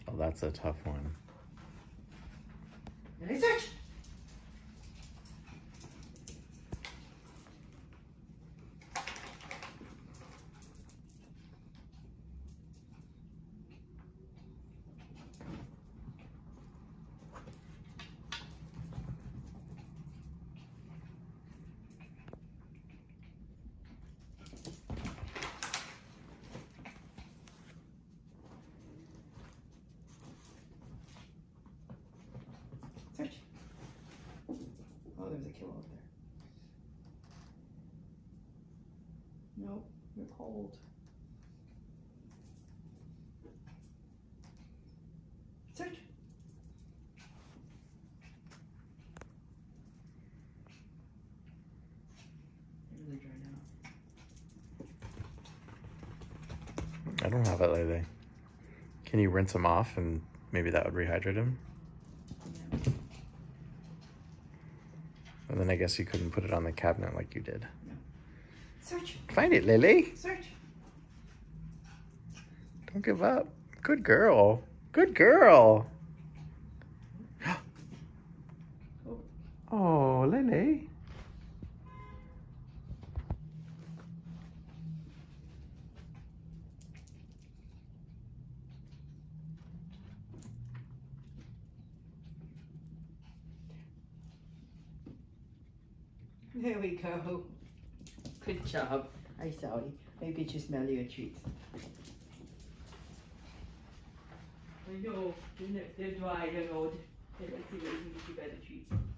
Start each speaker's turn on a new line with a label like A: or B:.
A: Oh, that's a tough one.
B: Lily, search. Search. Oh, there's a kill out there. Nope, you're cold. Search. They're really dried out.
A: I don't have it lately. Can you rinse him off and maybe that would rehydrate him?
B: Yeah.
A: And then I guess you couldn't put it on the cabinet like you did.
B: No. Search.
A: Find it, Lily.
B: Search.
A: Don't give up. Good girl. Good girl. Oh, Lily.
B: There we go. Good job. I'm sorry. Maybe it's just smell your treats. I know. They're dry, they're old. Let's see what you can get you better treats.